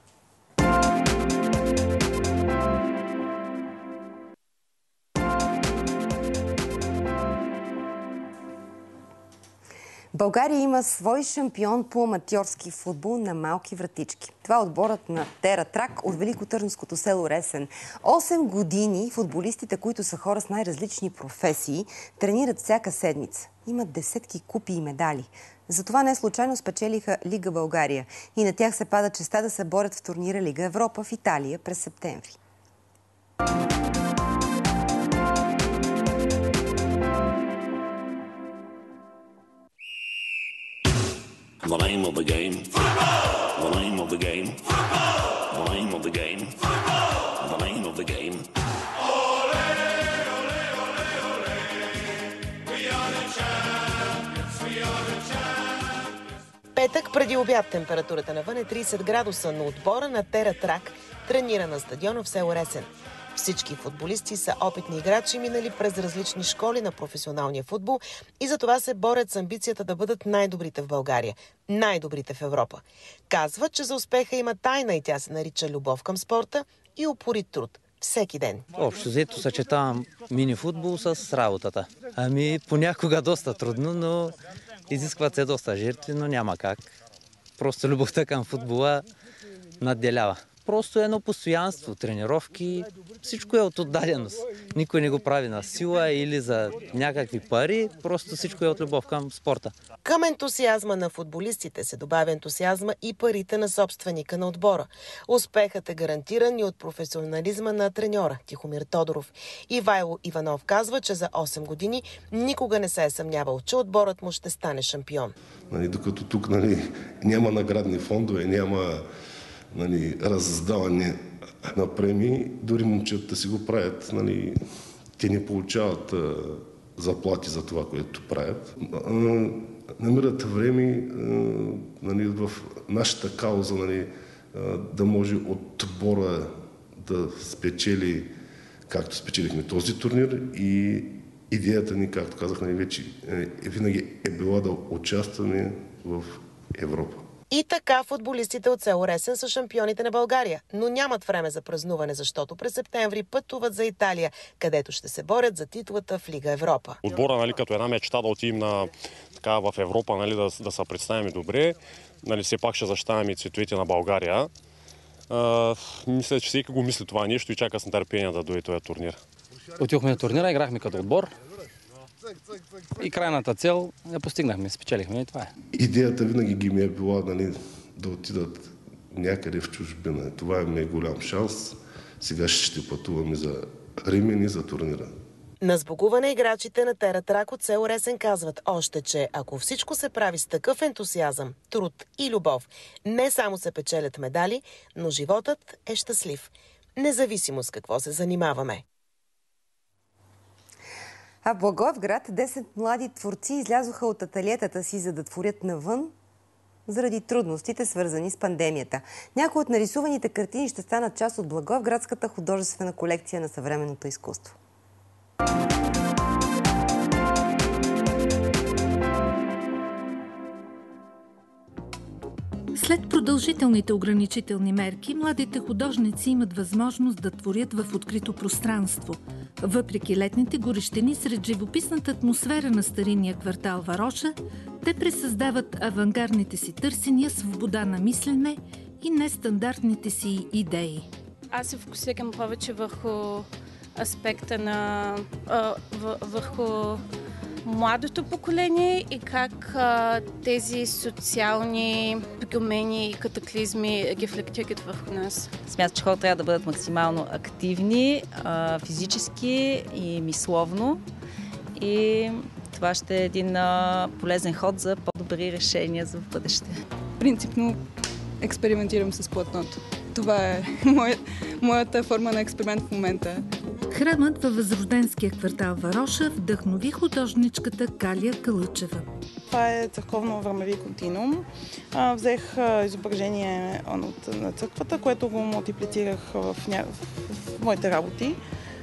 България има свой шампион по аматьорски футбол на малки вратички. Това е отборът на Тера Трак от великотърновското село Ресен. Осем години футболистите, които са хора с най-различни професии, тренират всяка седмица. Имат десетки купи и медали. Затова не случайно спечелиха Лига България. И на тях се пада честа да се борят в турнира Лига Европа в Италия през септември.
The name of the game. Football! The name of the game. Football! The name of the game. Football! The name of the game. Ole, ole, ole, ole. We are the champions. We are the champions.
Петък преди обяд температурата навън е трийсет градуса, но отбора на Тера Трак тренира на стадиона в село Ресен. Всички футболисти са опитни играчи, минали през различни школи на професионалния футбол и за това се борят с амбицията да бъдат най-добрите в България, най-добрите в Европа. Казват, че за успеха има тайна и тя се нарича любов към спорта и упорит труд. Всеки ден.
Общо взето съчетавам мини-футбол с работата. Ами понякога доста трудно, но изискват се доста жертви, но няма как. Просто любовта към футбола надделява. Просто едно постоянство, тренировки, всичко е от отдаденост. Никой не го прави на сила или за някакви пари, просто всичко е от любов към спорта.
Към ентусиазма на футболистите се добавя ентусиазма и парите на собственика на отбора. Успехът е гарантиран и от професионализма на треньора Тихомир Тодоров. Ивайло Иванов казва, че за осем години никога не се е съмнявал, че отборът му ще стане шампион.
Нали, докато тук нали, няма наградни фондове, няма нали, раздаване на премии, дори момчетата си го правят. Нали, те не получават а, заплати за това, което правят. А, намират време а, нали, в нашата кауза нали, а, да може отбора да спечели, както спечелихме този турнир, и идеята ни, както казах, нали, вече е, винаги е била да участваме в Европа.
И така футболистите от село Ресен са шампионите на България, но нямат време за празнуване, защото през септември пътуват за Италия, където ще се борят за титлата в Лига Европа.
Отбора, нали, като една мечта да отидем на, така, в Европа, нали, да, да се представим добре, нали, все пак ще защитаваме цветовете на България. А, мисля, че всеки го мисли това нещо и чака с нетърпение да дойде този турнир.
Отидохме на турнира, играхме като отбор. И крайната цел я постигнахме, спечелихме и това е.
Идеята винаги ги ми е била нали, да отидат някъде в чужбина. Това е ми голям шанс. Сега ще пътуваме за Римени, за турнира.
На сбогуване играчите на Тера Трак от село Ресен казват още, че ако всичко се прави с такъв ентусиазъм, труд и любов, не само се печелят медали, но животът е щастлив. Независимо с какво се занимаваме.
А в Благоевград десет млади творци излязоха от ателиетата си, за да творят навън заради трудностите, свързани с пандемията. Някои от нарисуваните картини ще станат част от Благоевградската художествена колекция на съвременното изкуство.
След продължителните ограничителни мерки, младите художници имат възможност да творят в открито пространство. Въпреки летните горещини сред живописната атмосфера на старинния квартал Вароша, те пресъздават авангардните си търсения, свобода на мислене и нестандартните си идеи.
Аз се фокусирам повече върху аспекта на а, върху младото поколение и как а, тези социални промени и катаклизми рефлектират върху нас.
Смятам, че хората трябва да бъдат максимално активни, а, физически и мисловно. И това ще е един а, полезен ход за по-добри решения за в бъдеще.
Принципно експериментирам с платното. Това е моя, моята форма на експеримент в момента.
Храмът във възрожденския квартал Вароша вдъхнови художничката Калия Калъчева.
Това е църковно-времеви континуум. А, взех а, изображение от, на църквата, което го мултиплицирах в, ня... в моите работи.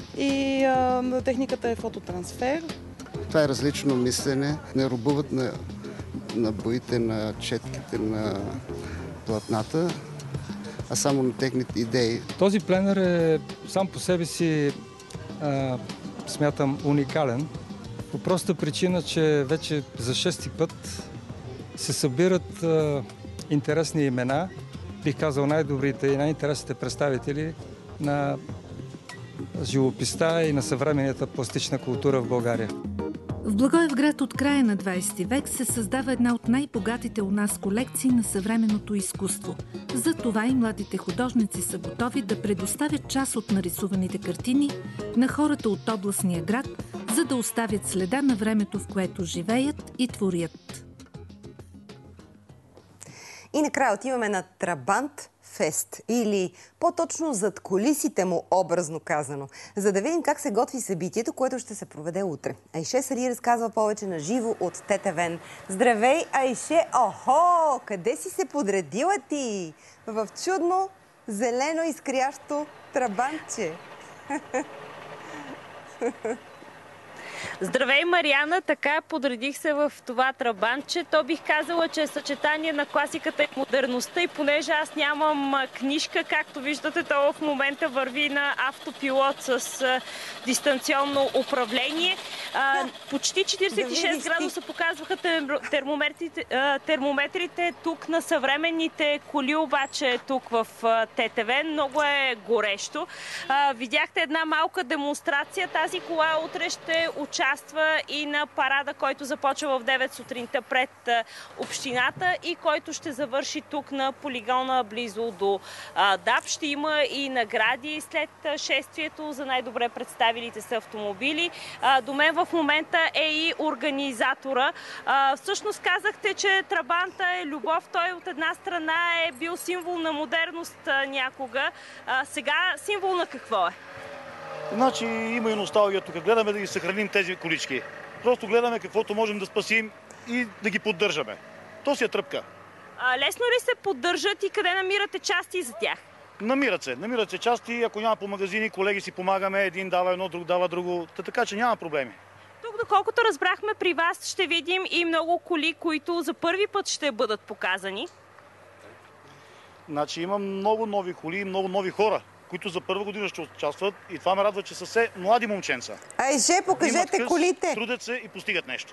И а, техниката е фототрансфер.
Това е различно мислене. Не робуват на, на боите, на четките, на платната, а само на техните идеи.
Този пленер е сам по себе си, а, смятам, уникален. По проста причина, че вече за шести път се събират а, интересни имена, бих казал най-добрите и най-интересните представители на живописта и на съвременната пластична култура в България.
В Благоевград от края на двадесети век се създава една от най-богатите у нас колекции на съвременното изкуство. За това и младите художници са готови да предоставят част от нарисуваните картини на хората от областния град, за да оставят следа на времето, в което живеят и творят.
И накрая отиваме на Трабант Фест, или по-точно зад колисите му, образно казано, за да видим как се готви събитието, което ще се проведе утре. Айше Сали разказва повече на живо от Тетевен. Здравей, Айше! Охо! Къде си се подредила ти? В чудно, зелено, изкрящо трабантче.
Здравей, Мариана! Така подредих се в това трабантче. То бих казала, че е съчетание на класиката и модерността, и понеже аз нямам книжка, както виждате, то в момента върви на автопилот с а, дистанционно управление. А, почти четиридесет и шест градуса показваха термометрите, а, термометрите тук на съвременните коли, обаче тук в Тетевен. Много е горещо. А, видяхте една малка демонстрация. Тази кола утре ще участва и на парада, който започва в девет сутринта пред общината и който ще завърши тук на полигона близо до ДАП. Ще има и награди след шествието за най-добре представилите се автомобили. До мен в момента е и организатора. Всъщност казахте, че Трабанта е любов. Той от една страна е бил символ на модерност някога. Сега символ на какво е?
Значи има и носталгия тук. Гледаме да ги съхраним тези колички. Просто гледаме каквото можем да спасим и да ги поддържаме. То си е тръпка.
А, лесно ли се поддържат и къде намирате части за тях?
Намират се. Намират се части. Ако няма по магазини, колеги си помагаме. Един дава едно, друг дава друго. Така че няма проблеми.
Тук, доколкото разбрахме, при вас ще видим и много коли, които за първи път ще бъдат показани.
Значи има много нови коли и много нови хора, които за първа година ще участват, и това ме радва, че са все млади момченца.
Айже, покажете
къс,
колите!
Трудят се и постигат нещо.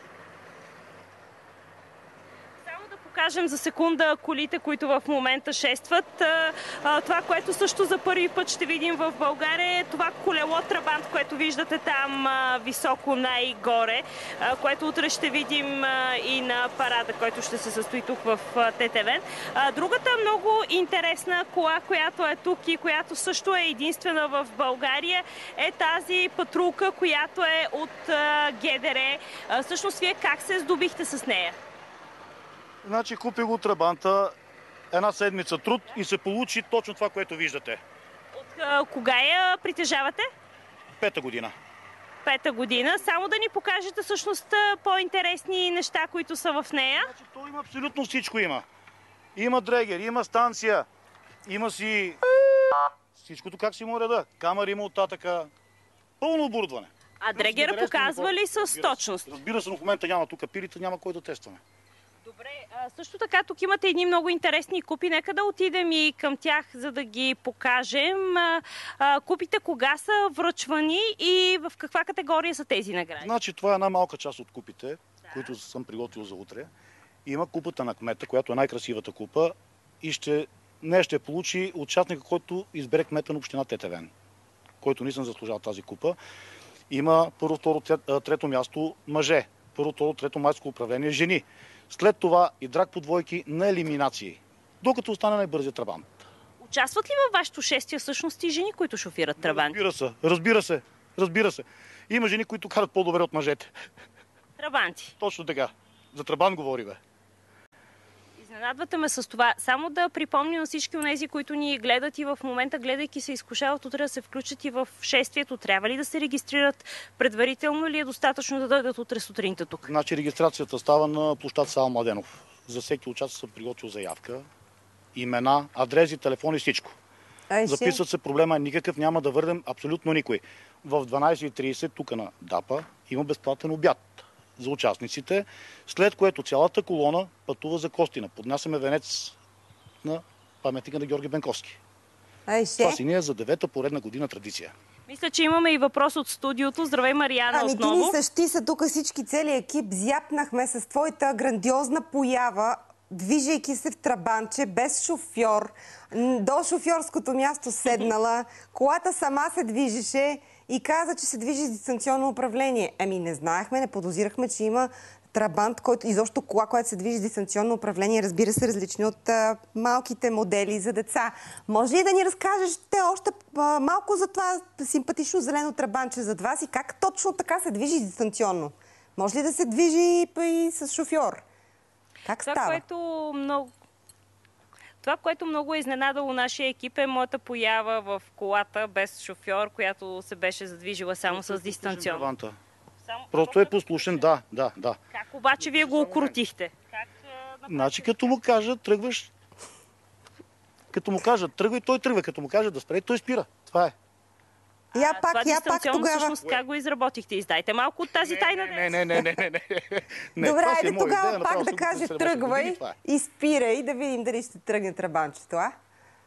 Кажем за секунда колите, които в момента шестват. Това, което също за първи път ще видим в България, е това колело Трабант, което виждате там високо най-горе, което утре ще видим и на парада, който ще се състои тук в Тетевен. Другата много интересна кола, която е тук и която също е единствена в България, е тази патрулка, която е от ГДР. Всъщност, вие как се здобихте с нея?
Значи купих го Трабанта, една седмица труд и се получи точно това, което виждате.
От а, кога я притежавате?
Пета година.
пета година. Само да ни покажете всъщност по-интересни неща, които са в нея.
Значи, то има абсолютно всичко има. Има дрегер, има станция, има си всичкото как си му реда. Камера има оттатъка. Пълно оборудване.
А дрегера показва ли с точност?
Разбира се, но в момента няма тук пилите, няма кой да тестваме.
Добре, а, също така тук имате едни много интересни купи. Нека да отидем и към тях, за да ги покажем. А, а, купите кога са връчвани и в каква категория са тези награди?
Значи това е една малка част от купите, да, които съм приготвил за утре. Има купата на кмета, която е най-красивата купа и ще, не ще получи участника, който избере кмета на община Тетевен, който не съм заслужал тази купа. Има първо, второ, трето място мъже, първо, второ, трето майско управление жени. След това и драг по двойки на елиминации, докато остане най-бързият трабант.
Участват ли във вашето шествие всъщност и жени, които шофират трабанти?
Разбира се, разбира се, разбира се. Има жени, които карат по-добре от мъжете.
Трабанти?
Точно така. За трабант говори, бе.
Изненадвате ме с това. Само да припомня на всички онези, които ни гледат и в момента, гледайки се, изкушават утре да се включат и в шествието. Трябва ли да се регистрират предварително или е достатъчно да дойдат утре сутринта тук?
Значи регистрацията става на площад Сава Младенов. За всеки участник съм приготвил заявка, имена, адреси, телефони, всичко. Ай, записват се, проблема никакъв, няма да върнем абсолютно никой. В дванайсет и трийсет тук на ДАПа има безплатен обяд за участниците, след което цялата колона пътува за Костина. Поднасяме венец на паметника на Георги Бенковски.
Ай,
Това си ние за девета поредна година традиция.
Мисля, че имаме и въпрос от студиото. Здравей, Мариана,
ами,
отново.
Ами ти ни същи са тук всички, целият екип. Зяпнахме с твоята грандиозна поява, движейки се в трабанче, без шофьор, до шофьорското място седнала, колата сама се движеше и каза, че се движи с дистанционно управление. Ами не знаехме, не подозирахме, че има трабант, който изобщо кола, която се движи с дистанционно управление, разбира се, различни от а, малките модели за деца. Може ли да ни разкажеш те още а, малко за това симпатично зелено трабанче зад вас и как точно така се движи дистанционно? Може ли да се движи и, и с шофьор? Как
това,
става?
Което много... Това, което много е изненадало нашия екип, е моята поява в колата без шофьор, която се беше задвижила само с дистанционно.
Само... Просто е послушен, да, да, да.
Как обаче вие го окрутихте? Как,
а, значи като му кажа, тръгваш, като му кажа, тръгвай, той тръгва, като му кажа да спре, той спира. Това е.
Я
а,
пак,
това
я пак тогава.
Всъщност, как го изработихте? Издайте малко от тази
не,
тайна.
Не, не, не, не, не, не. не.
Добре, айде
е
тогава
идея,
пак да каже тръгвай
е.
и спирай, да видим дали ще тръгне трабанчето, а?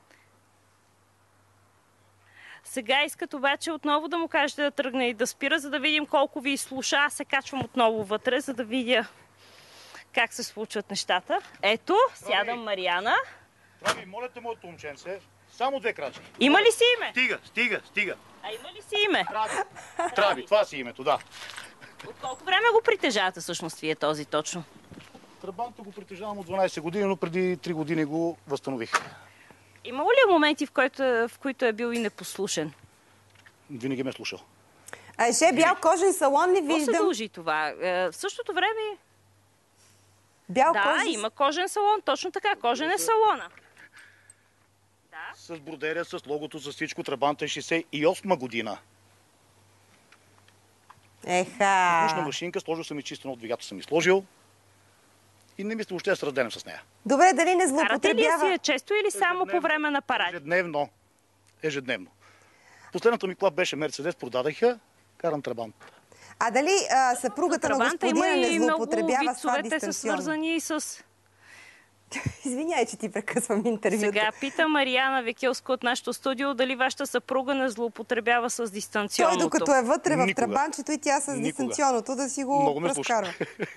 Сега искат обаче отново да му кажете да тръгне и да спира, за да видим колко ви слуша. Аз се качвам отново вътре, за да видя как се случват нещата. Ето, сядам Мариана.
Прави, моля те, моето момченце, само две крачки.
Има ли си име?
Стига, стига, стига.
А има ли си име?
Трави. Трави, това си името, да.
От колко време го притежавате всъщност вие този точно?
Трабанта го притежавам от дванайсет години, но преди три години го възстанових.
Имало ли моменти, в, който, в които е бил и непослушен?
Винаги ме е слушал.
А ще бял кожен салон ли виждам?
Какво се дължи това? В същото време...
Бял
да,
кожен...
има кожен салон, точно така. Кожен е салона. Да.
С бродеря, с логото, с всичко. Трабанта е шейсет и осма година.
Еха!
Душна машинка, сложил съм и чисто от двигател съм и сложил. И не мисля въобще да се разделям с нея.
Добре, дали не злоупотребява?
Карате ли си я често или само по време на паради?
Ежедневно. Ежедневно. Последната ми кола беше Мерцедес, продадах я, карам трабант.
А дали а, съпругата на господина не злоупотребява с това дистанционно?
Те са свързани с...
Извиняй, че ти прекъсвам интервюта.
Сега пита Мариана Викелска от нашото студио дали вашата съпруга не злоупотребява с дистанционното.
Той докато е вътре в
Никога.
трабанчето и тя с
Никога.
дистанционното да си го разкарва.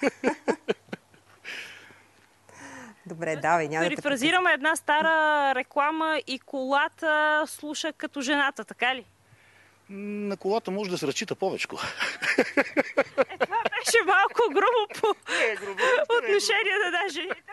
Добре, давай, няма да те
перифразираме една стара реклама и колата слуша като жената, така ли?
На колата може да се разчита повечко.
Е, това беше малко грубо по
не е грубо,
отношение на да жените.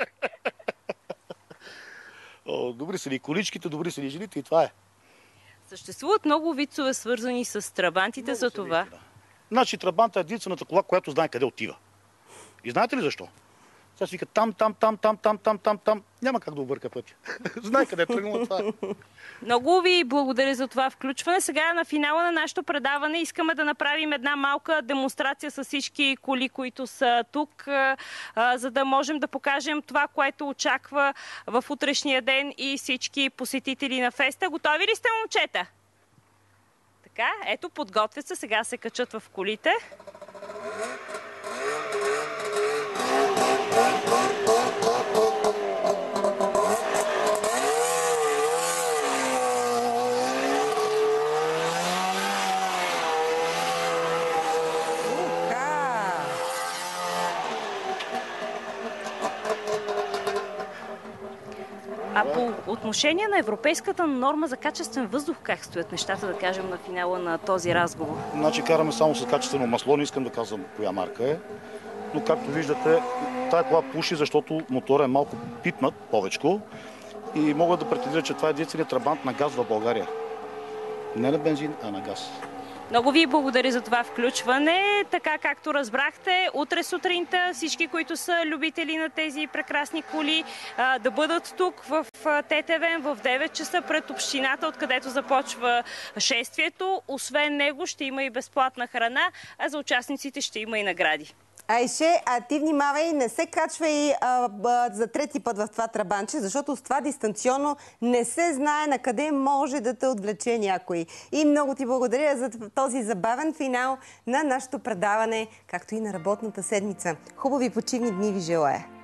О, добри са ли количките, добри са ли жените и това е.
Съществуват много вицове, свързани с трабантите много за това.
Да. Значи трабанта е единствената кола, която знае къде отива. И знаете ли защо? Сега си вика там, там, там, там, там, там, там, там. Няма как да обърка пътя. Знай къде е тръгнало това.
Много ви благодаря за това включване. Сега на финала на нашето предаване искаме да направим една малка демонстрация с всички коли, които са тук, за да можем да покажем това, което очаква в утрешния ден и всички посетители на феста. Готови ли сте, момчета? Така, ето, подготвят се, сега се качат в колите. А по отношение на европейската норма за качествен въздух, как стоят нещата, да кажем, на финала на този разговор?
Значи караме само с качествено масло, не искам да казвам коя марка е. Но както виждате, тая кола пуши, защото мотора е малко пипнат, повечко. И мога да претендира, че това е единственият трабант на газ в България. Не на бензин, а на газ.
Много ви благодаря за това включване. Така както разбрахте, утре сутринта всички, които са любители на тези прекрасни коли, да бъдат тук в Тетевен в девет часа пред общината, откъдето започва шествието. Освен него ще има и безплатна храна, а за участниците ще има и награди.
Айше, а ти внимавай, не се качвай а, а, за трети път в това трабанче, защото с това дистанционно не се знае на къде може да те отвлече някой. И много ти благодаря за този забавен финал на нашето предаване, както и на работната седмица. Хубави почивни дни ви желая!